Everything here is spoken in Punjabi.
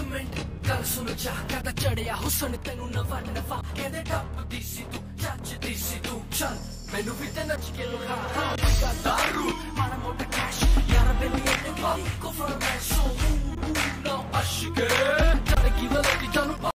ਮਿੰਟ ਗੱਲ ਸੁਣ ਜਾ ਕਦਾ ਚੜਿਆ ਹੁਸਨ ਤੈਨੂੰ ਨਵਾਂ ਨਵਾਂ ਕਹਿੰਦੇ ਟੱਪਦੀ ਸੀ ਤੂੰ ਜੱਜਦੀ ਸੀ ਤੂੰ ਚੱਲ ਮੈਨੂੰ ਵੀ ਤੇ ਨੱਚ ਕੇ ਲੁਕਾ